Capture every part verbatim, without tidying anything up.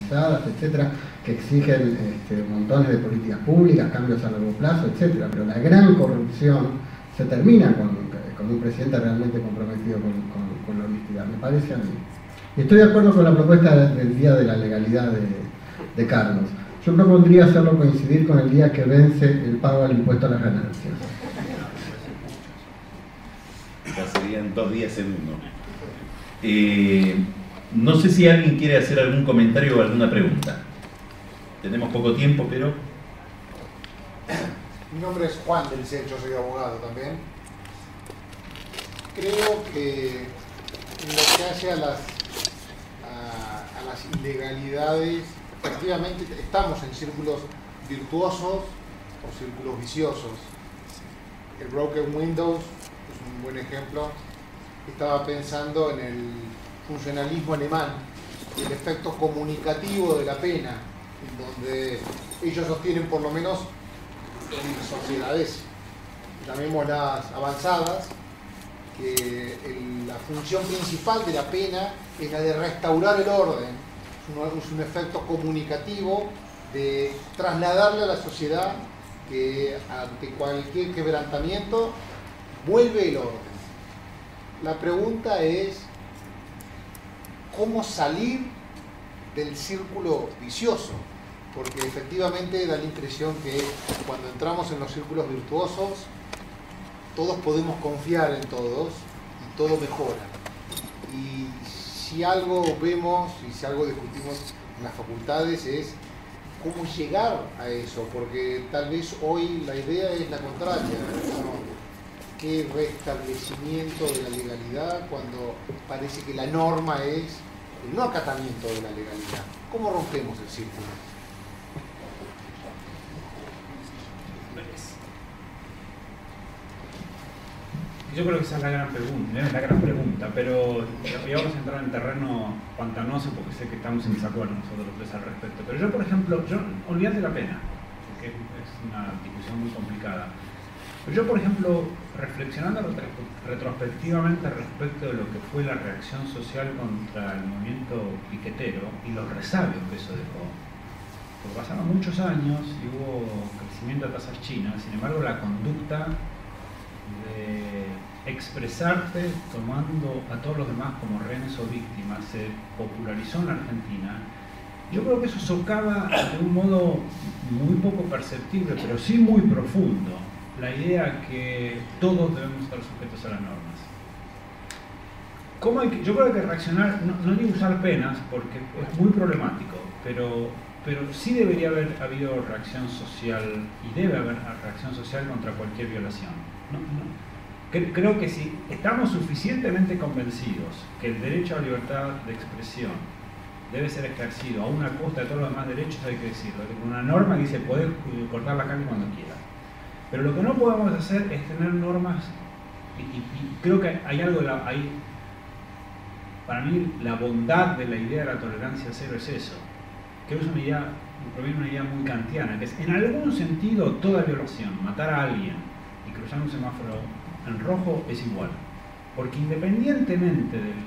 etcétera, que exigen este, montones de políticas públicas, cambios a largo plazo, etcétera. Pero la gran corrupción se termina con, con un presidente realmente comprometido con, con, con la honestidad, me parece a mí. Y estoy de acuerdo con la propuesta del Día de la Legalidad de, de Carlos. Yo propondría hacerlo coincidir con el día que vence el pago al impuesto a las ganancias. Ya serían dos días en uno. Eh, no sé si alguien quiere hacer algún comentario o alguna pregunta. Tenemos poco tiempo, pero... Mi nombre es Juan del C, yo soy abogado también. Creo que en lo que hace a las, a, a las ilegalidades, efectivamente estamos en círculos virtuosos o círculos viciosos. El Broken Windows es un buen ejemplo. Estaba pensando en el funcionalismo alemán, el efecto comunicativo de la pena, en donde ellos sostienen, por lo menos en sociedades, llamémoslas avanzadas, que el, la función principal de la pena es la de restaurar el orden. Es un, es un efecto comunicativo de trasladarle a la sociedad que ante cualquier quebrantamiento vuelve el orden. La pregunta es cómo salir del círculo vicioso, porque efectivamente da la impresión que cuando entramos en los círculos virtuosos todos podemos confiar en todos y todo mejora. Y si algo vemos y si algo discutimos en las facultades es cómo llegar a eso, porque tal vez hoy la idea es la contraria, ¿no? Qué restablecimiento de la legalidad cuando parece que la norma es el no acatamiento de la legalidad. ¿Cómo rompemos el círculo? Yo creo que esa es la gran pregunta, es la gran pregunta, pero ya vamos a entrar en terreno pantanoso porque sé que estamos en desacuerdo nosotros tres al respecto. Pero yo, por ejemplo, yo olvídate la pena, porque es una discusión muy complicada. Pero yo, por ejemplo, reflexionando retrospectivamente respecto de lo que fue la reacción social contra el movimiento piquetero y los resabios que eso dejó, porque pasaron muchos años y hubo crecimiento de tasas chinas, sin embargo la conducta de expresarte tomando a todos los demás como rehenes o víctimas se popularizó en la Argentina. Yo creo que eso socava de un modo muy poco perceptible, pero sí muy profundo, la idea que todos debemos estar sujetos a las normas. ¿Cómo hay que, yo creo que hay que reaccionar, no, no digo usar penas porque es muy problemático, pero, pero sí debería haber habido reacción social y debe haber reacción social contra cualquier violación. No, no. Creo que si estamos suficientemente convencidos que el derecho a la libertad de expresión debe ser ejercido a una costa de todos los demás derechos, hay que decirlo. Hay una norma que dice poder cortar la carne cuando quiera. Pero lo que no podemos hacer es tener normas, y, y, y creo que hay algo, la, hay, para mí la bondad de la idea de la tolerancia cero es eso. Creo que es una idea, proviene de una idea muy kantiana, que es en algún sentido toda violación, matar a alguien y cruzar un semáforo en rojo es igual, porque independientemente del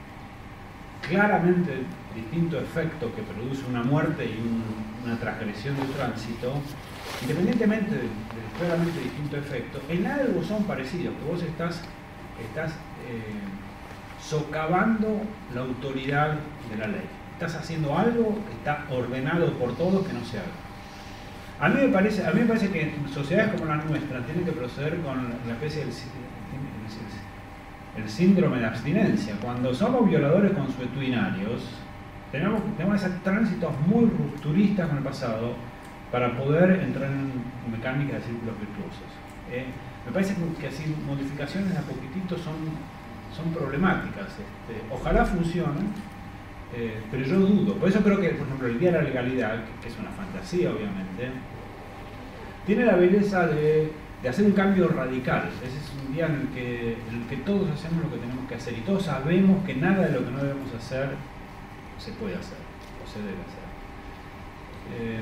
claramente distinto efecto que produce una muerte y un, una transgresión de tránsito, independientemente del, del claramente distinto efecto, en algo son parecidos, que vos estás, estás eh, socavando la autoridad de la ley, estás haciendo algo que está ordenado por todos que no se haga. A mí me parece, a mí me parece que sociedades como la nuestra tienen que proceder con la especie del el síndrome de abstinencia. Cuando somos violadores consuetudinarios, tenemos, tenemos esos tránsitos muy rupturistas con el pasado para poder entrar en mecánicas de círculos virtuosos. Eh, me parece que así modificaciones a poquitito son, son problemáticas. Este, ojalá funcionen, eh, pero yo dudo. Por eso creo que, por ejemplo, el Día de la Legalidad, que es una fantasía obviamente, tiene la belleza de, de hacer un cambio radical. Ese es un día en el, que, en el que todos hacemos lo que tenemos que hacer y todos sabemos que nada de lo que no debemos hacer se puede hacer o se debe hacer. Eh,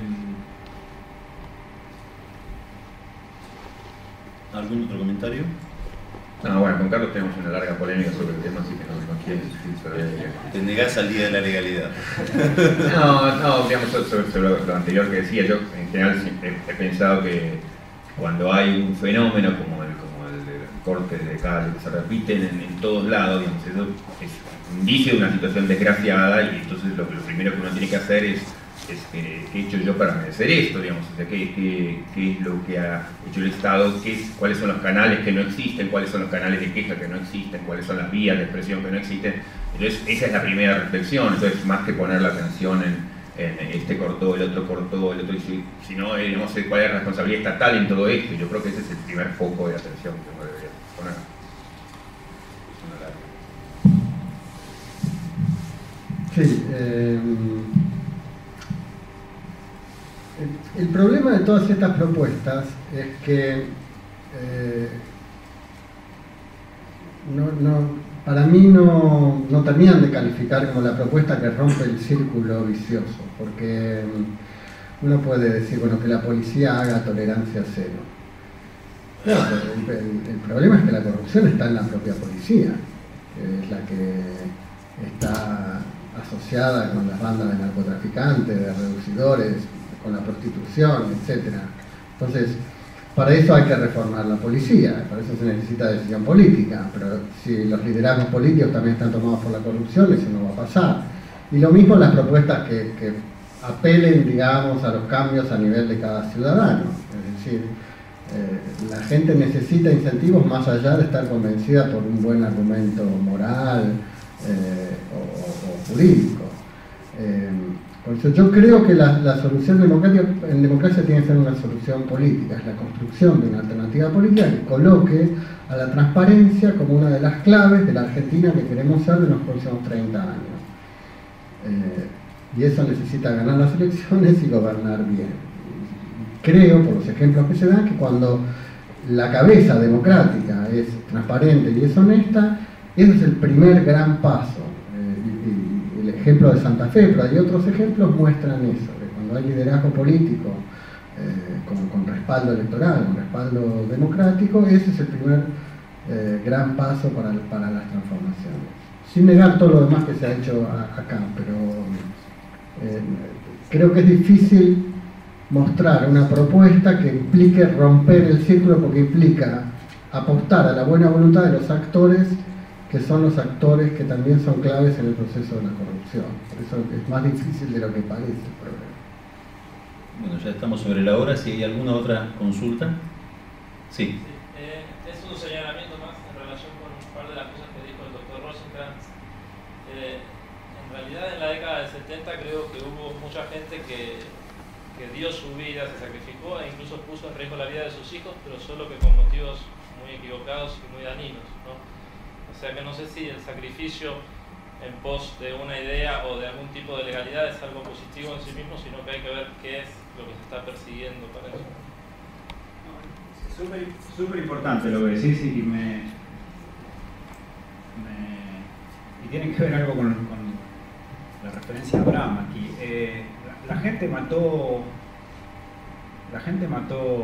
¿Algún otro comentario? No, bueno, con Carlos tenemos una larga polémica sobre el tema, así que no, no quiero insistir sobre el... Te negás al día de la legalidad. No, no, digamos, sobre, sobre lo, lo anterior que decía, yo en general he, he pensado que cuando hay un fenómeno como el, como el de cortes de calle que se repiten en, en todos lados, digamos, eso es indicio de una situación desgraciada, y entonces lo, lo primero que uno tiene que hacer es Es, eh, ¿qué he hecho yo para merecer esto? Digamos? O sea, ¿qué, qué, qué es lo que ha hecho el Estado? ¿Qué es, ¿Cuáles son los canales que no existen? ¿Cuáles son los canales de queja que no existen? ¿Cuáles son las vías de expresión que no existen? Entonces, esa es la primera reflexión. Entonces, más que poner la atención en, en este cortó, el otro cortó, el otro, sino, eh, digamos, cuál es la responsabilidad estatal en todo esto. Yo creo que ese es el primer foco de atención que uno debería poner. Sí. Eh... El problema de todas estas propuestas es que eh, no, no, para mí no, no terminan de calificar como la propuesta que rompe el círculo vicioso, porque uno puede decir, bueno, que la policía haga tolerancia cero. No, el, el, el problema es que la corrupción está en la propia policía, que es la que está asociada con las bandas de narcotraficantes, de reducidores, con la prostitución, etcétera. Entonces, para eso hay que reformar la policía, para eso se necesita decisión política, pero si los liderazgos políticos también están tomados por la corrupción, eso no va a pasar. Y lo mismo las propuestas que, que apelen, digamos, a los cambios a nivel de cada ciudadano. Es decir, eh, la gente necesita incentivos más allá de estar convencida por un buen argumento moral eh, o, o jurídico. Eh, Por eso yo creo que la, la solución democrática en democracia tiene que ser una solución política, es la construcción de una alternativa política que coloque a la transparencia como una de las claves de la Argentina que queremos ser en los próximos treinta años. Eh, y eso necesita ganar las elecciones y gobernar bien. Creo, por los ejemplos que se dan, que cuando la cabeza democrática es transparente y es honesta, ese es el primer gran paso. El ejemplo de Santa Fe, pero hay otros ejemplos muestran eso, que cuando hay liderazgo político eh, con, con respaldo electoral, con respaldo democrático, ese es el primer eh, gran paso para, para las transformaciones. Sin negar todo lo demás que se ha hecho a, acá, pero eh, creo que es difícil mostrar una propuesta que implique romper el círculo, porque implica apostar a la buena voluntad de los actores, que son los actores que también son claves en el proceso de la corrupción. Por eso es más difícil de lo que parece el problema. Bueno, ya estamos sobre la hora. Si hay alguna otra consulta. Sí. Sí eh, es un señalamiento más en relación con un par de las cosas que dijo el doctor Rosenkrantz. Eh, en realidad, en la década del setenta creo que hubo mucha gente que, que dio su vida, se sacrificó e incluso puso en riesgo la vida de sus hijos, pero solo que con motivos muy equivocados y muy dañinos, ¿no? O sea que no sé si el sacrificio en pos de una idea o de algún tipo de legalidad es algo positivo en sí mismo, sino que hay que ver qué es lo que se está persiguiendo para eso. Es súper, súper importante lo que decís y me, me y tiene que ver algo con, con la referencia a Abraham aquí. Eh, la, la gente mató la gente mató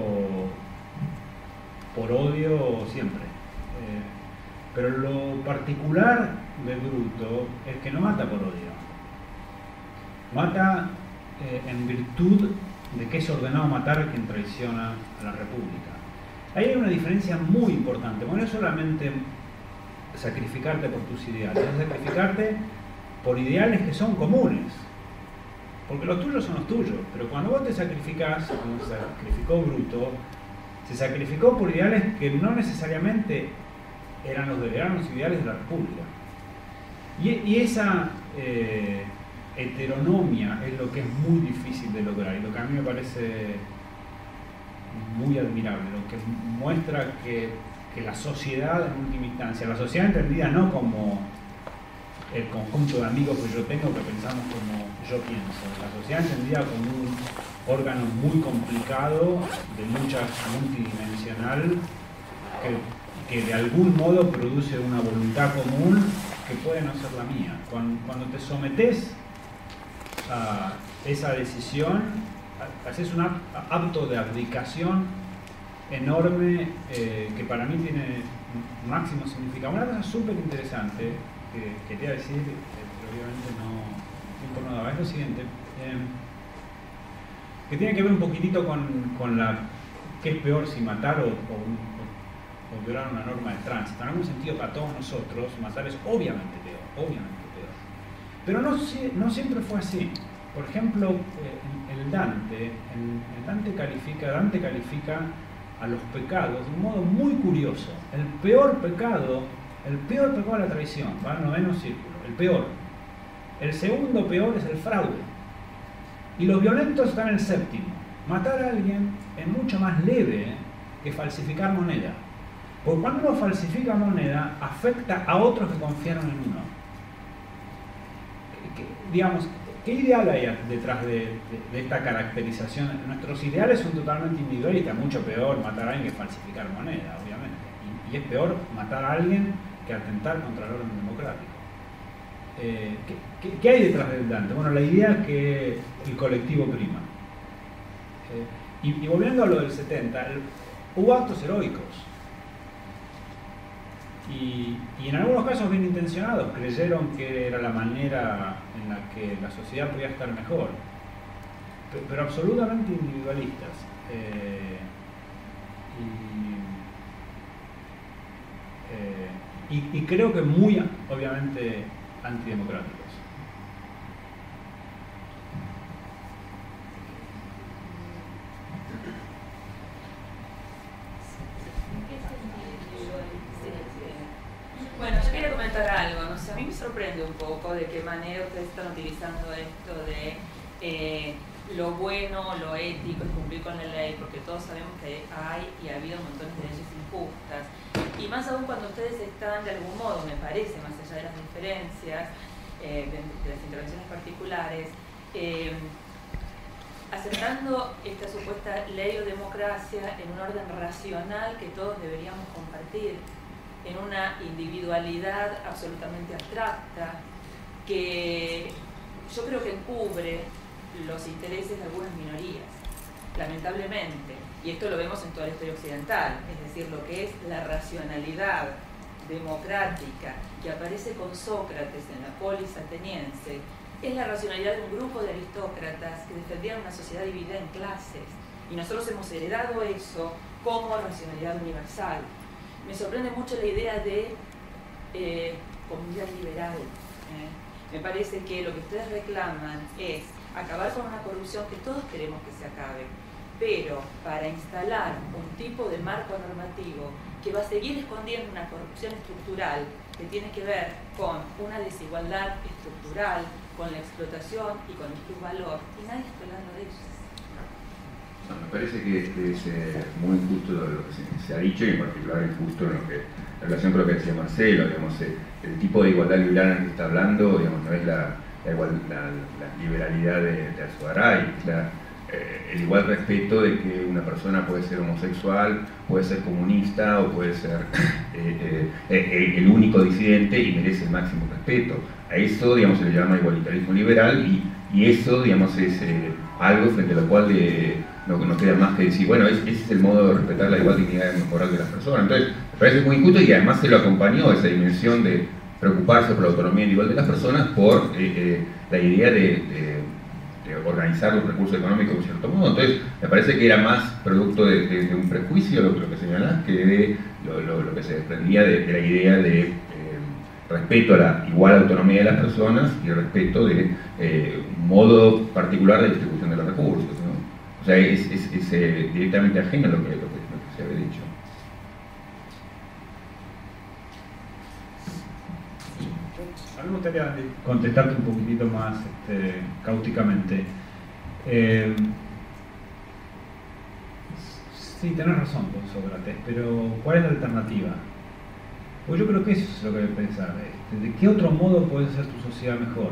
por odio siempre. Eh, Pero lo particular de Bruto es que no mata por odio. Mata eh, en virtud de que es ordenado matar a quien traiciona a la República. Ahí hay una diferencia muy importante. Bueno, no es solamente sacrificarte por tus ideales, es sacrificarte por ideales que son comunes. Porque los tuyos son los tuyos. Pero cuando vos te sacrificás, como se sacrificó Bruto, se sacrificó por ideales que no necesariamente eran los, de, eran los ideales de la República. Y, y esa eh, heteronomia es lo que es muy difícil de lograr y lo que a mí me parece muy admirable, lo que muestra que, que la sociedad en última instancia, la sociedad entendida no como el conjunto de amigos que yo tengo que pensamos como yo pienso, la sociedad entendida como un órgano muy complicado, de mucha multidimensional, que que de algún modo produce una voluntad común que puede no ser la mía. Cuando, cuando te sometes a esa decisión, haces un acto de abdicación enorme eh, que para mí tiene máximo significa. Una cosa súper interesante que quería decir, pero obviamente no, el tiempo no daba, es lo siguiente, eh, que tiene que ver un poquitito con, con la qué es peor, si matar o, o, o, o violar una norma de tránsito. En algún sentido, para todos nosotros, matar es obviamente peor, obviamente peor. Pero no, no siempre fue así. Por ejemplo, eh, el Dante, el, el Dante califica, Dante califica a los pecados de un modo muy curioso. El peor pecado, el peor pecado es la traición, va al noveno círculo, el peor. El segundo peor es el fraude. Y los violentos están en el séptimo. Matar a alguien es mucho más leve que falsificar moneda. Porque cuando uno falsifica moneda, afecta a otros que confiaron en uno. Que, que, digamos, ¿qué ideal hay detrás de, de, de esta caracterización? Nuestros ideales son totalmente individualistas, mucho peor matar a alguien que falsificar moneda, obviamente. Y, y es peor matar a alguien que atentar contra el orden democrático. Eh, ¿qué, qué, ¿Qué hay detrás del Dante? Bueno, la idea es que el colectivo prima. Eh, y, y volviendo a lo del setenta, el, hubo actos heroicos. Y, y en algunos casos bien intencionados, creyeron que era la manera en la que la sociedad podía estar mejor, pero, pero absolutamente individualistas. Eh, y, eh, y, y creo que muy, obviamente, antidemocráticos. Bueno, yo quería comentar algo, no sé, a mí me sorprende un poco de qué manera ustedes están utilizando esto de eh, lo bueno, lo ético y cumplir con la ley, porque todos sabemos que hay y ha habido montones de leyes injustas, y más aún cuando ustedes están de algún modo, me parece, más allá de las diferencias, eh, de, de las intervenciones particulares, eh, aceptando esta supuesta ley o democracia en un orden racional que todos deberíamos compartir, en una individualidad absolutamente abstracta que yo creo que encubre los intereses de algunas minorías, lamentablemente, y esto lo vemos en toda la historia occidental, es decir, lo que es la racionalidad democrática que aparece con Sócrates en la polis ateniense, es la racionalidad de un grupo de aristócratas que defendían una sociedad dividida en clases, y nosotros hemos heredado eso como racionalidad universal. Me sorprende mucho la idea de eh, comunidad liberal. ¿eh? Me parece que lo que ustedes reclaman es acabar con una corrupción que todos queremos que se acabe, pero para instalar un tipo de marco normativo que va a seguir escondiendo una corrupción estructural que tiene que ver con una desigualdad estructural, con la explotación y con el plusvalor, y nadie está hablando de eso. No, me parece que es eh, muy injusto lo que se, se ha dicho, y en particular injusto en, lo que, en relación con lo que decía Marcelo, digamos, eh, el tipo de igualdad liberal en el que está hablando, digamos, no es la, la, igual, la, la liberalidad de, de Azugaray, es la, eh, el igual respeto de que una persona puede ser homosexual, puede ser comunista o puede ser eh, eh, eh, el único disidente y merece el máximo respeto. A eso, digamos, se le llama igualitarismo liberal, y, y eso, digamos, es eh, algo frente a lo cual eh, no, no queda más que decir, bueno, ese es el modo de respetar la igual dignidad moral de las personas. Entonces, me parece muy injusto, y además se lo acompañó esa dimensión de preocuparse por la autonomía individual de las personas por eh, eh, la idea de, de, de organizar los recursos económicos de cierto modo. Entonces, me parece que era más producto de, de, de un prejuicio, lo, lo que señalás, que de lo, lo, lo que se desprendía de, de la idea de eh, respeto a la igual autonomía de las personas y respeto de eh, un modo particular de distribución de los recursos, ¿no? O sea, es, es, es eh, directamente ajeno a lo que, lo que, lo que se había dicho. A mí me gustaría contestarte un poquitito más este, cáuticamente. Eh, sí, tenés razón, Sócrates, pero ¿cuál es la alternativa? Pues yo creo que eso es lo que hay que pensar. Este, ¿de qué otro modo puedes hacer tu sociedad mejor?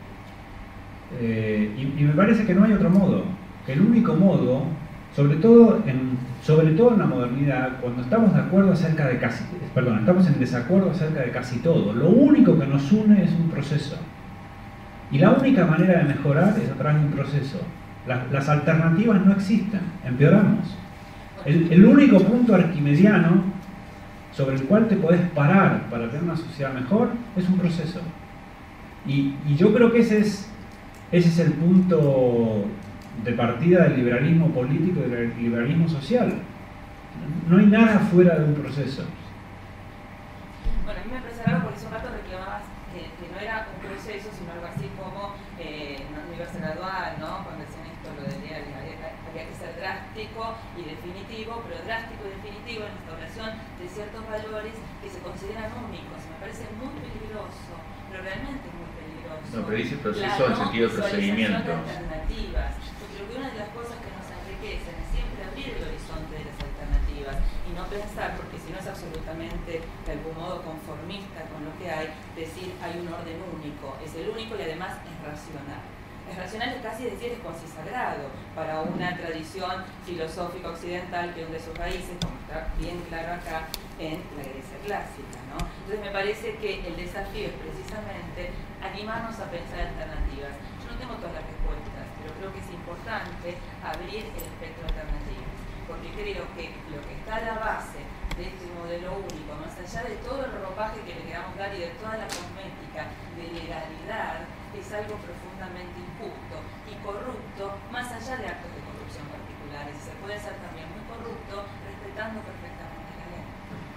Eh, y, y me parece que no hay otro modo. Que el único modo, sobre todo en, sobre todo en la modernidad, cuando estamos de acuerdo acerca de casi, perdón, estamos en desacuerdo acerca de casi todo, lo único que nos une es un proceso. Y la única manera de mejorar es a través de un proceso. Las, las alternativas no existen, empeoramos. El, el único punto arquimediano sobre el cual te podés parar para tener una sociedad mejor, es un proceso. Y, y yo creo que ese es, ese es el punto de partida del liberalismo político y del liberalismo social. No hay nada fuera de un proceso. Bueno, a mí me parece raro porque hace un rato reclamabas que, que no era un proceso, sino algo así como eh, no, no iba a ser gradual, ¿no? Cuando decían esto, lo de había, había que ser drástico y definitivo, pero drástico y definitivo en la instauración de ciertos valores que se consideran únicos. Me parece muy peligroso, pero realmente es muy peligroso. No, pero dice proceso La en no sentido de procedimiento. visualización de alternativas. Yo creo que una de las cosas que nos enriquecen es siempre abrir el horizonte de las alternativas y no pensar, porque si no es absolutamente de algún modo conformista con lo que hay, decir hay un orden único, es el único y además es racional. Es racional es casi decir es cuasi sagrado para una tradición filosófica occidental que hunde sus raíces, como está bien claro acá en la Grecia clásica, ¿no? Entonces me parece que el desafío es precisamente animarnos a pensar alternativas. Yo no tengo todas las respuestas, pero creo que es importante abrir el espectro de alternativas, porque creo que lo que está a la base de este modelo único, más allá de todo el ropaje que le queramos dar y de toda la cosmética de legalidad, es algo profundamente injusto y corrupto, más allá de actos de corrupción particulares. Se puede ser también muy corrupto respetando perfectamente la ley.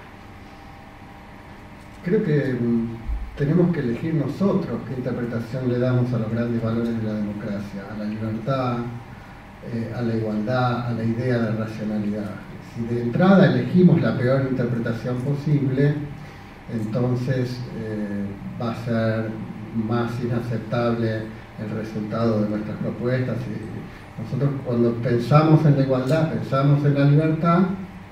Creo que mm, tenemos que elegir nosotros qué interpretación le damos a los grandes valores de la democracia, a la libertad, eh, a la igualdad, a la idea de racionalidad. Si de entrada elegimos la peor interpretación posible, entonces eh, va a ser más inaceptable el resultado de nuestras propuestas. Y nosotros cuando pensamos en la igualdad, pensamos en la libertad,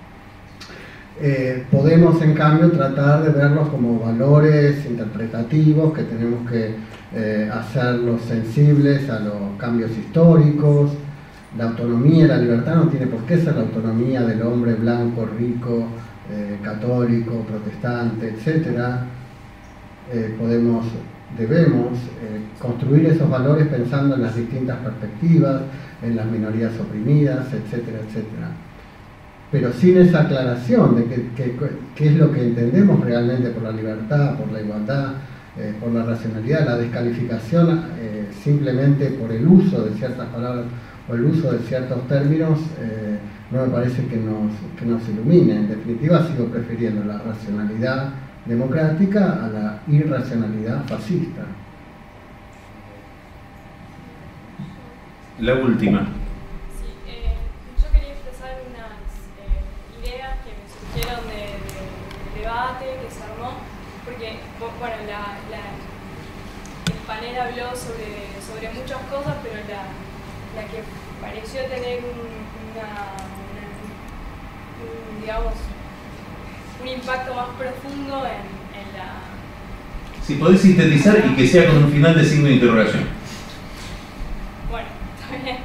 eh, podemos en cambio tratar de verlos como valores interpretativos que tenemos que eh, hacerlos sensibles a los cambios históricos. La autonomía y la libertad no tiene por qué ser la autonomía del hombre blanco, rico, eh, católico, protestante, etcétera. Eh, podemos, debemos eh, construir esos valores pensando en las distintas perspectivas, en las minorías oprimidas, etcétera, etcétera. Pero sin esa aclaración de qué es lo que entendemos realmente por la libertad, por la igualdad, eh, por la racionalidad, la descalificación eh, simplemente por el uso de ciertas palabras o el uso de ciertos términos, eh, no me parece que nos, que nos ilumine. En definitiva, sigo prefiriendo la racionalidad democrática a la irracionalidad fascista. La última. Sí, eh, yo quería expresar unas eh, ideas que me surgieron de, de, del debate que se armó, porque bueno, la, la, el panel habló sobre, sobre muchas cosas, pero la la que pareció tener un, una, una, un, digamos, un impacto más profundo en, en la... Si podés sintetizar y que sea con un final de signo de interrogación. Bueno, está bien.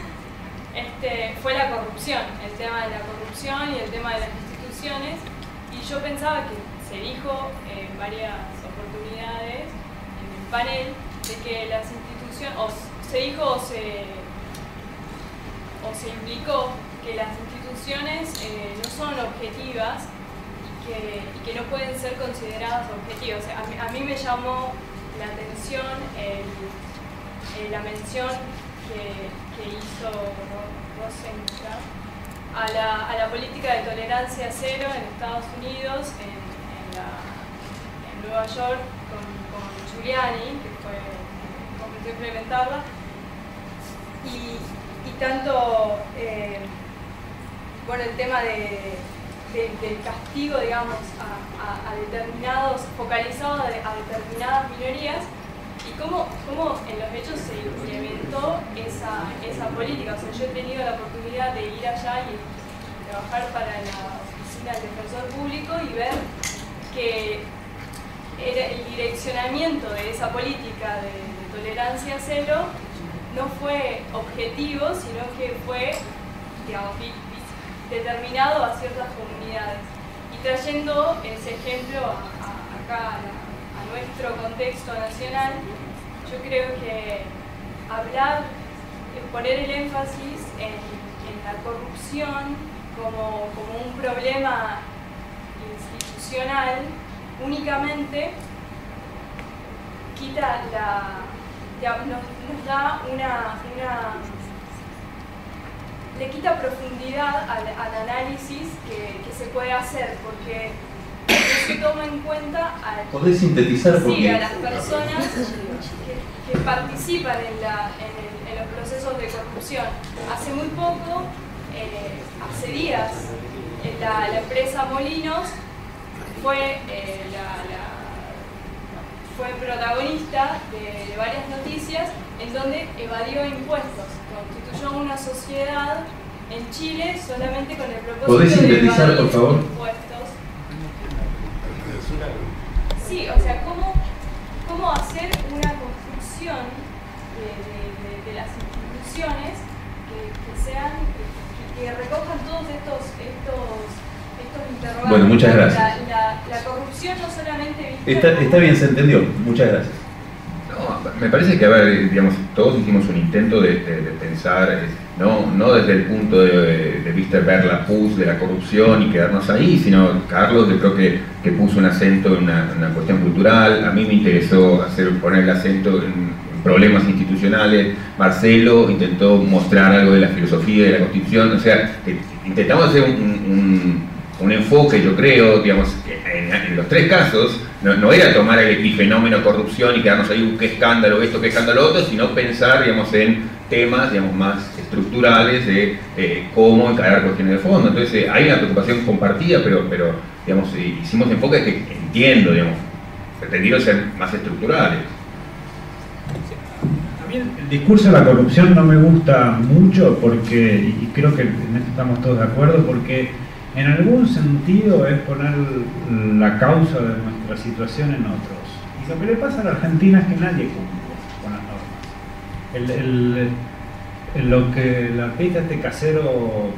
Este, fue la corrupción, el tema de la corrupción y el tema de las instituciones, y yo pensaba que se dijo en varias oportunidades en el panel de que las instituciones, o se dijo o se... o se implicó que las instituciones eh, no son objetivas y que, y que no pueden ser consideradas objetivas. O sea, a, mí, a mí me llamó la atención el, el, la mención que, que hizo Rosenthal a la, a la política de tolerancia cero en Estados Unidos, en, en, la, en Nueva York, con, con Giuliani, que fue comenzó a implementarla. Y, y tanto, eh, bueno, el tema de, de, del castigo, digamos, a, a, a determinados, focalizado a, a determinadas minorías, y cómo, cómo en los hechos se implementó esa, esa política. O sea, yo he tenido la oportunidad de ir allá y trabajar para la oficina del defensor público y ver que era el direccionamiento de esa política de, de tolerancia cero no fue objetivo, sino que fue, digamos, determinado a ciertas comunidades. Y trayendo ese ejemplo a, a, acá a, la, a nuestro contexto nacional, yo creo que hablar, poner el énfasis en, en la corrupción como, como un problema constitucional únicamente quita la, digamos, nos, nos da una, una, le quita profundidad al, al análisis que, que se puede hacer, porque no se toma en cuenta a, ¿Podés sintetizar? sí, Porque... a las personas que, que participan en, la, en, el, en los procesos de corrupción. Hace muy poco, eh, hace días, la, la empresa Molinos fue, eh, la, la, fue protagonista de, de varias noticias en donde evadió impuestos, constituyó una sociedad en Chile solamente con el propósito ¿Podés sintetizar, de evadir por favor? impuestos. Sí, o sea, ¿cómo, cómo hacer una construcción de, de, de, de las instituciones que, que sean, que, que recojan todos estos, estos, estos interrogantes? Bueno, muchas gracias. La, la, la corrupción no solamente... Está, está bien, se entendió. Muchas gracias. No, me parece que, a ver, digamos, todos hicimos un intento de, de, de pensar, no, no desde el punto de, de vista de ver la pus de la corrupción y quedarnos ahí, sino Carlos yo creo que, que puso un acento en una, una cuestión cultural, a mí me interesó hacer, poner el acento en, en problemas institucionales, Marcelo intentó mostrar algo de la filosofía de la Constitución, o sea, que intentamos hacer un, un, un enfoque, yo creo, digamos, en, en los tres casos, no, no era tomar el epifenómeno corrupción y quedarnos ahí, qué escándalo esto, qué escándalo otro, sino pensar, digamos, en temas, digamos, más estructurales de eh, cómo encarar cuestiones de fondo. Entonces, eh, hay una preocupación compartida, pero, pero digamos, eh, hicimos enfoques que entiendo, digamos, pretendieron ser más estructurales. A mí el discurso de la corrupción no me gusta mucho porque, y creo que en esto estamos todos de acuerdo, porque en algún sentido es poner la causa de nuestra situación en otros. Y lo que le pasa a la Argentina es que nadie cumple con las normas. El, el, el, lo que la pita este casero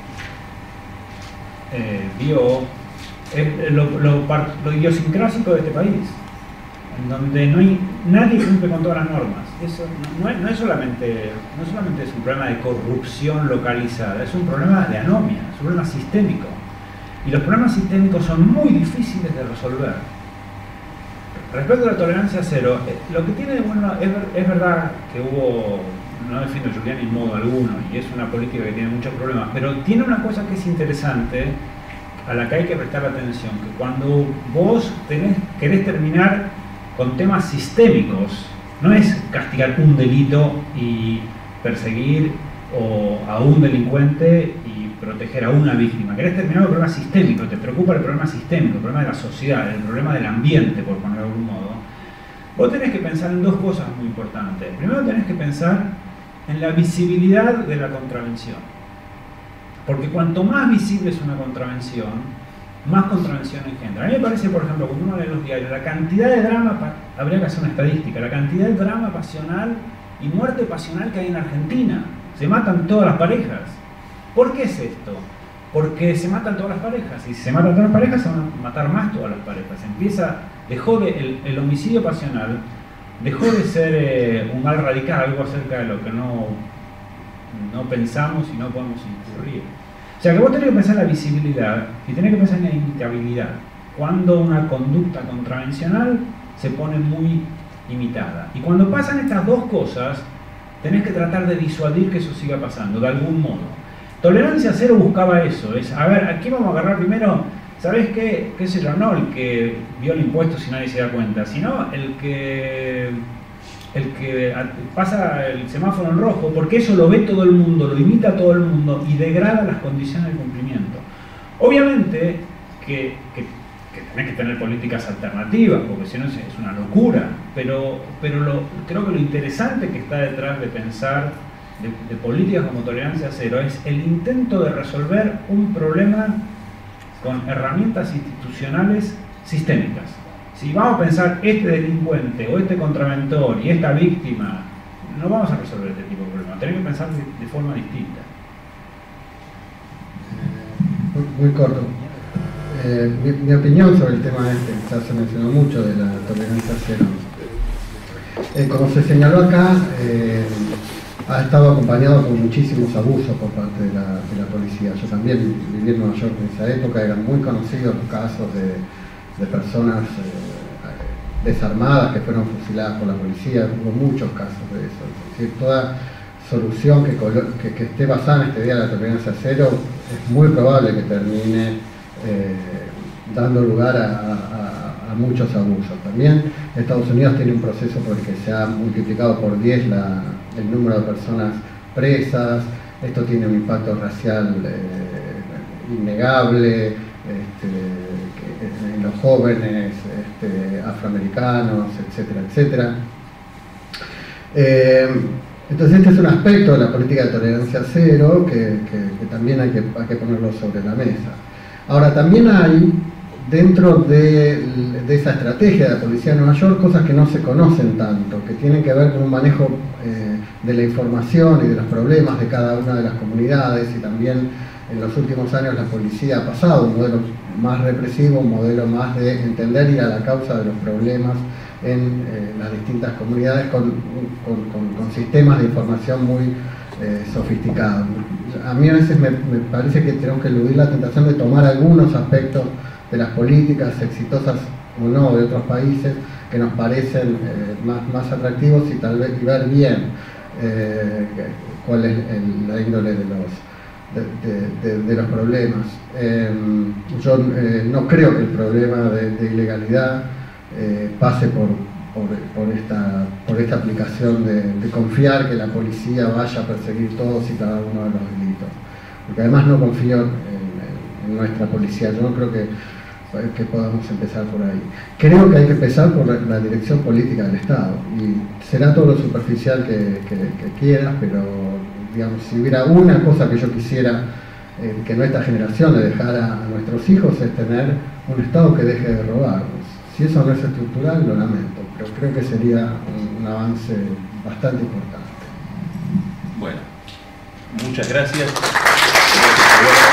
eh, vio es lo, lo, lo idiosincrásico de este país, en donde no hay, nadie cumple con todas las normas. Eso no, no, es, no, es solamente, no solamente es un problema de corrupción localizada, es un problema de anomia, es un problema sistémico. Y los problemas sistémicos son muy difíciles de resolver. Respecto a la tolerancia cero, lo que tiene de bueno, es, es verdad que hubo, no defiendo a Julián en modo alguno, y es una política que tiene muchos problemas, pero tiene una cosa que es interesante, a la que hay que prestar atención, que cuando vos tenés, querés terminar con temas sistémicos, no es castigar un delito y perseguir o a un delincuente y proteger a una víctima. Querés terminar con el problema sistémico, te preocupa el problema sistémico, el problema de la sociedad, el problema del ambiente, por ponerlo de algún modo. Vos tenés que pensar en dos cosas muy importantes. Primero tenés que pensar en la visibilidad de la contravención. Porque cuanto más visible es una contravención, más contravención engendra. A mí me parece, por ejemplo, cuando uno lee los diarios, la cantidad de drama, habría que hacer una estadística, la cantidad de drama pasional y muerte pasional que hay en Argentina. Se matan todas las parejas. ¿Por qué es esto? Porque se matan todas las parejas. Y si se matan todas las parejas, se van a matar más todas las parejas. Empieza, dejó de, el, el homicidio pasional dejó de ser eh, un mal radical, algo acerca de lo que no, no pensamos y no podemos incurrir. O sea que vos tenés que pensar en la visibilidad y tenés que pensar en la imitabilidad. Cuando una conducta contravencional se pone muy imitada. Y cuando pasan estas dos cosas, tenés que tratar de disuadir que eso siga pasando, de algún modo. Tolerancia cero buscaba eso, es, a ver, aquí vamos a agarrar primero, ¿sabés qué? ¿Qué sé yo? No el que viola impuestos si nadie se da cuenta, sino el que, el que pasa el semáforo en rojo, porque eso lo ve todo el mundo, lo imita todo el mundo y degrada las condiciones de cumplimiento. Obviamente que, que, que tenés que tener políticas alternativas, porque si no es, es una locura, pero, pero lo, creo que lo interesante que está detrás de pensar De, de políticas como tolerancia cero es el intento de resolver un problema con herramientas institucionales sistémicas. Si vamos a pensar este delincuente o este contraventor y esta víctima, no vamos a resolver este tipo de problemas, tenemos que pensar de, de forma distinta. Muy, muy corto. Eh, mi, mi opinión sobre el tema este, ya se mencionó mucho de la tolerancia cero. Eh, como se señaló acá, eh, ha estado acompañado por muchísimos abusos por parte de la, de la policía. Yo también viví en Nueva York en esa época, eran muy conocidos los casos de, de personas eh, desarmadas que fueron fusiladas por la policía, hubo muchos casos de eso. Es decir, toda solución que, que, que esté basada en este día de la tolerancia cero es muy probable que termine eh, dando lugar a, a, a muchos abusos. También Estados Unidos tiene un proceso por el que se ha multiplicado por diez la, el número de personas presas. Esto tiene un impacto racial eh, innegable este, que, en los jóvenes este, afroamericanos, etcétera, etcétera. Eh, entonces este es un aspecto de la política de tolerancia cero que, que, que también hay que, hay que ponerlo sobre la mesa. Ahora, también hay dentro de, de esa estrategia de la Policía de Nueva York cosas que no se conocen tanto, que tienen que ver con un manejo eh, de la información y de los problemas de cada una de las comunidades, y también en los últimos años la policía ha pasado un modelo más represivo, un modelo más de entender y ir a la causa de los problemas en eh, las distintas comunidades con, con, con, con sistemas de información muy eh, sofisticados. A mí a veces me, me parece que tenemos que eludir la tentación de tomar algunos aspectos de las políticas exitosas o no de otros países que nos parecen eh, más, más atractivos y tal vez y ver bien eh, cuál es el, la índole de los, de, de, de, de los problemas. Eh, yo eh, no creo que el problema de, de ilegalidad eh, pase por, por, por, esta, por esta aplicación de, de confiar que la policía vaya a perseguir todos y cada uno de los delitos. Porque además no confío en, en, en nuestra policía. Yo no creo que que podamos empezar por ahí. Creo que hay que empezar por la, la dirección política del Estado, y será todo lo superficial que, que, que quieras, pero digamos, si hubiera una cosa que yo quisiera eh, que nuestra generación le dejara a nuestros hijos, es tener un Estado que deje de robarnos. Si eso no es estructural, lo lamento, pero creo que sería un, un avance bastante importante. Bueno, muchas gracias.